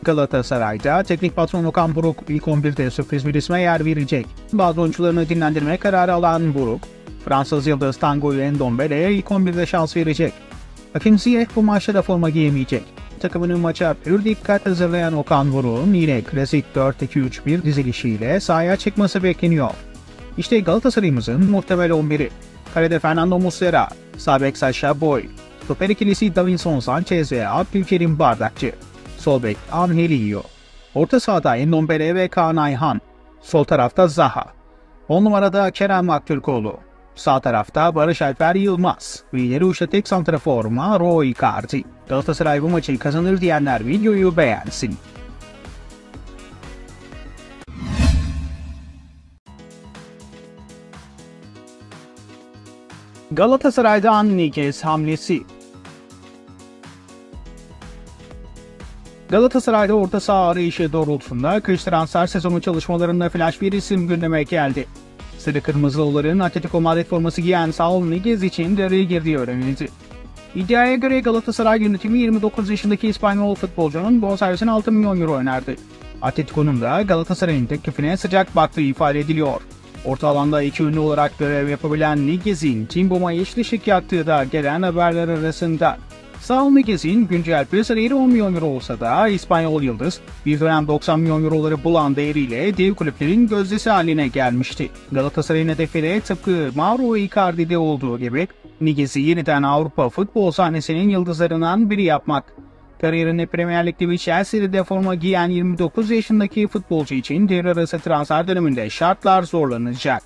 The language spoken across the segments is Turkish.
Galatasaray'da teknik patron Okan Buruk ilk 11'de sürpriz bir isme yer verecek. Bazı oyuncularını dinlendirme kararı alan Buruk, Fransız yıldız Tanguy Ndombele'ye ilk 11'de şans verecek. Hakim Ziyech bu maçta da forma giyemeyecek. Takımının maça pür dikkat hazırlayan Okan Buruk'un yine klasik 4-2-3-1 dizilişiyle sahaya çıkması bekleniyor. İşte Galatasaray'ımızın muhtemel 11'i. Kalede Fernando Muslera, sağ bek Sacha Boey, stoper ikilisi Davinson Sanchez ve Abdülkerim Bardakçı, sol bek Angelillo, orta sahada Ndombele ve Kaan Ayhan, sol tarafta Zaha, 10 numarada Kerem Aktürkoğlu, sağ tarafta Barış Alper Yılmaz ve ileri uçta tek santrafor Mauro Icardi. Galatasaray bu maçı kazanır diyenler videoyu beğensin. Galatasaray'dan Niguez hamlesi. Galatasaray'da orta saha arayışı doğrultusunda kış transfer sezonu çalışmalarında flash bir isim gündeme geldi. Sarı Kırmızılıların Atletico Madrid forması giyen Saul Niguez için devreye girdiği öğrenildi. İddiaya göre Galatasaray yönetimi 29 yaşındaki İspanyol futbolcunun bonservisine 6 milyon euro önerdi. Atletico'nun da Galatasaray'ın teklifine sıcak baktığı ifade ediliyor. Orta alanda iki ünlü olarak görev yapabilen Niguez'in Timbom'a yeşil ışık yaktığı da gelen haberler arasında. Saul Niguez'in güncel piyasa değeri 10 milyon euro olsa da İspanyol yıldız bir dönem 90 milyon euroları bulan değeriyle dev kulüplerin gözdesi haline gelmişti. Galatasaray'ın hedefi de tıpkı Mauro Icardi'de olduğu gibi Niguez'i yeniden Avrupa futbol sahnesinin yıldızlarından biri yapmak. Kariyerinde Premier Lig'de ve Chelsea'de forma giyen 29 yaşındaki futbolcu için devre arası transfer döneminde şartlar zorlanacak.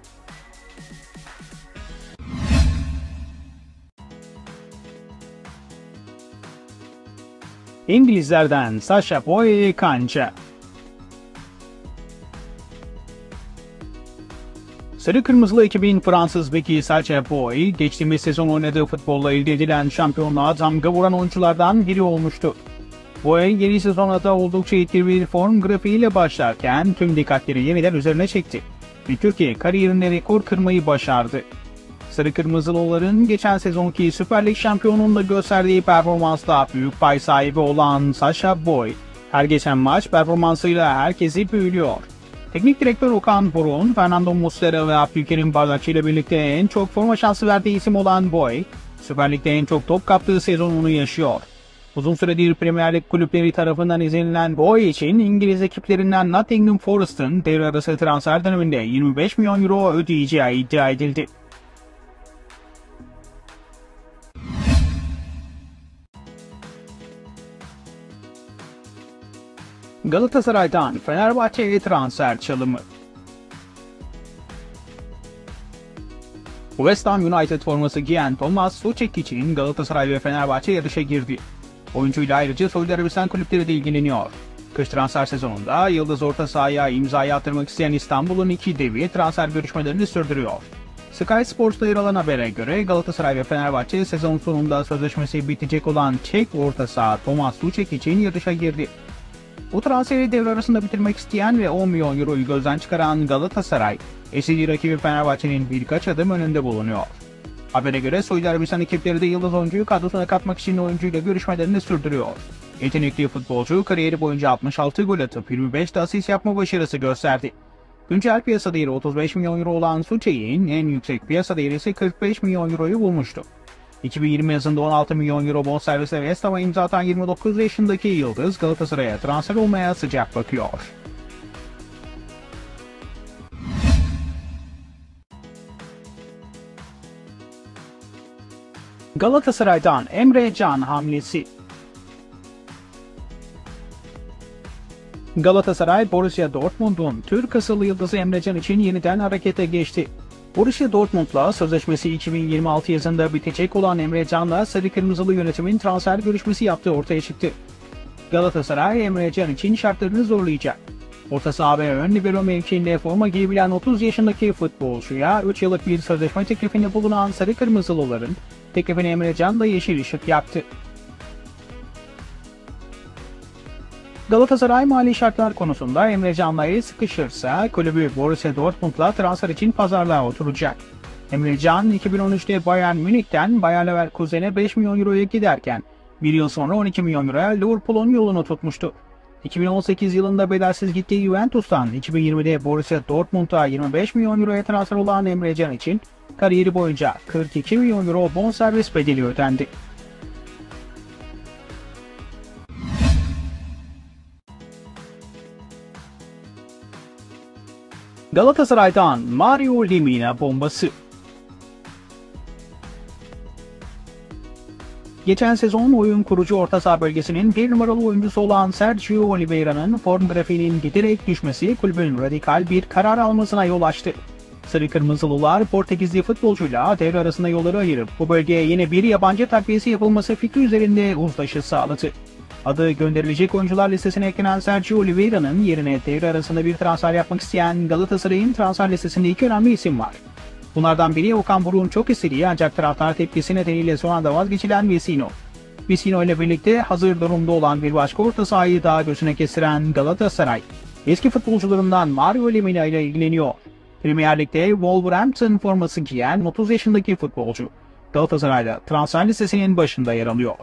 İngilizlerden Sacha Boey kanca. Sarı Kırmızılı ekibin Fransız beki Sacha Boey, geçtiğimiz sezon oynadığı futbolla elde edilen şampiyonluğa damga vuran oyunculardan biri olmuştu. Boey yeni sezona da oldukça etkili bir form grafiğiyle başlarken tüm dikkatleri yeniden üzerine çekti ve Türkiye kariyerinde rekor kırmayı başardı. Sarı Kırmızılıların geçen sezonki Süper Lig şampiyonluğunda gösterdiği performansla büyük pay sahibi olan Sacha Boey, her geçen maç performansıyla herkesi büyülüyor. Teknik direktör Okan Buruk'un Fernando Muslera ve Abdülkerim Bardakçı ile birlikte en çok forma şansı verdiği isim olan Boey, Süper Lig'de en çok top kaptığı sezonunu yaşıyor. Uzun süredir Premier Lig kulüpleri tarafından izlenilen Boey için İngiliz ekiplerinden Nottingham Forest'ın devre arası transfer döneminde 25 milyon euro ödeyeceği iddia edildi. Galatasaray'dan Fenerbahçe'ye transfer çalımı. West Ham United forması giyen Thomas Soucek için Galatasaray ve Fenerbahçe yarışa girdi. Oyuncuyla ayrıca Suudi Arabistan kulüpleri de ilgileniyor. Kış transfer sezonunda yıldız orta sahaya imzayı attırmak isteyen İstanbul'un iki devi transfer görüşmelerini sürdürüyor. Sky Sports'ta yer alan habere göre Galatasaray ve Fenerbahçe sezon sonunda sözleşmesi bitecek olan Çek orta saha Thomas Soucek için yarışa girdi. Bu transferi devre arasında bitirmek isteyen ve 10 milyon euroyu gözden çıkaran Galatasaray, eski rakibi Fenerbahçe'nin birkaç adım önünde bulunuyor. Habere göre Suudi Arabistan ekipleri de yıldız oyuncuyu kadrosuna katmak için oyuncuyla görüşmelerini sürdürüyor. Yetenekli futbolcu kariyeri boyunca 66 gol atıp 25 de asist yapma başarısı gösterdi. Güncel piyasa değeri 35 milyon euro olan Soucek'in en yüksek piyasa değeri ise 45 milyon euroyu bulmuştu. 2020 yazında 16 milyon euro bonservisle West Ham'a imza atan 29 yaşındaki yıldız Galatasaray'a transfer olmaya sıcak bakıyor. Galatasaray'dan Emre Can hamlesi. Galatasaray, Borussia Dortmund'un Türk asıllı yıldızı Emre Can için yeniden harekete geçti. Borussia Dortmund'la sözleşmesi 2026 yazında bitecek olan Emre Can'la Sarı Kırmızılı yönetimin transfer görüşmesi yaptığı ortaya çıktı. Galatasaray, Emre Can için şartlarını zorlayacak. Orta saha ve ön libero mevkiinde forma giyebilen 30 yaşındaki futbolcuya 3 yıllık bir sözleşme teklifinde bulunan Sarı Kırmızılıların teklifini Emre Can da yeşil ışık yaktı. Galatasaray mali şartlar konusunda Emre Can'la el sıkışırsa kulübü Borussia Dortmund'la transfer için pazarlığa oturacak. Emre Can 2013'te Bayern Münih'ten Bayer Leverkusen'e 5 milyon euroya giderken bir yıl sonra 12 milyon euroya Liverpool'un yolunu tutmuştu. 2018 yılında bedelsiz gittiği Juventus'tan 2020'de Borussia Dortmund'a 25 milyon euroya transfer olan Emre Can için kariyeri boyunca 42 milyon euro bonservis bedeli ödendi. Galatasaray'dan Mario Lemina bombası. Geçen sezon oyun kurucu orta saha bölgesinin bir numaralı oyuncusu olan Sergio Oliveira'nın form grafiğinin giderek düşmesi kulübün radikal bir karar almasına yol açtı. Sarı Kırmızılılar Portekizli futbolcuyla devre arasında yolları ayırıp bu bölgeye yine bir yabancı takviyesi yapılması fikri üzerinde uzlaşı sağladı. Adı gönderilecek oyuncular listesine eklenen Sergio Oliveira'nın yerine devre arasında bir transfer yapmak isteyen Galatasaray'ın transfer listesinde iki önemli isim var. Bunlardan biri Okan Buruk'un çok istediği ancak taraftar tepkisi nedeniyle son anda vazgeçilen Vecino. Vecino ile birlikte hazır durumda olan bir başka orta sahayı daha gözüne kestiren Galatasaray, eski futbolcularından Mario Lemina ile ilgileniyor. Premier Lig'de Wolverhampton forması giyen 30 yaşındaki futbolcu, Galatasaray'da transfer listesinin başında yer alıyor.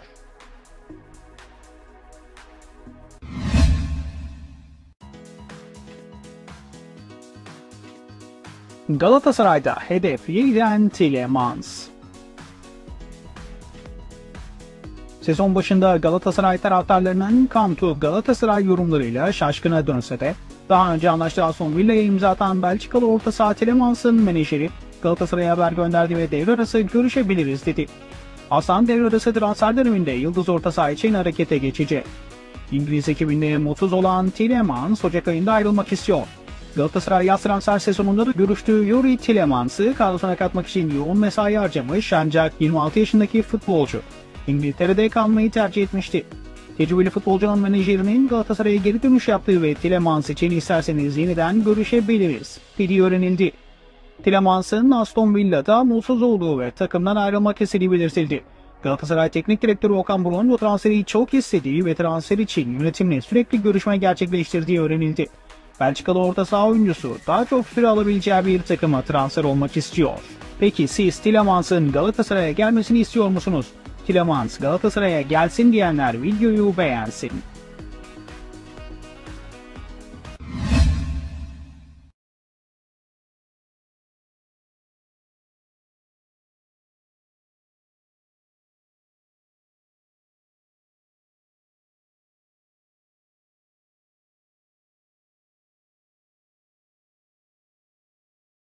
Galatasaray'da hedef yeniden Tielemans. Sezon başında Galatasaray taraftarlarının "Come to Galatasaray" yorumlarıyla şaşkına dönse de daha önce anlaştığı Aston Villa'ya imza atan Belçikalı orta saha Tielemans'ın menajeri Galatasaray'a haber gönderdi ve devre arası görüşebiliriz dedi. Aslan devre arası transfer döneminde yıldız orta saha için harekete geçecek. İngiliz ekibinde mutsuz olan Tielemans Ocak ayında ayrılmak istiyor. Galatasaray yaz transfer sezonunda da görüştüğü Yuri Tielemans'ı kadrosuna katmak için yoğun mesai harcamış ancak 26 yaşındaki futbolcu İngiltere'de kalmayı tercih etmişti. Tecrübeli futbolcunun menajerinin Galatasaray'a geri dönüş yaptığı ve Tielemans için isterseniz yeniden görüşebiliriz dediği öğrenildi. Tielemans'ın Aston Villa'da mutsuz olduğu ve takımdan ayrılmak istediği belirtildi. Galatasaray Teknik Direktörü Okan Buruk'un bu transferi çok istediği ve transfer için yönetimle sürekli görüşme gerçekleştirdiği öğrenildi. Belçikalı orta saha oyuncusu daha çok süre alabileceği bir takıma transfer olmak istiyor. Peki siz Tielemans'ın Galatasaray'a gelmesini istiyor musunuz? Tielemans Galatasaray'a gelsin diyenler videoyu beğensin.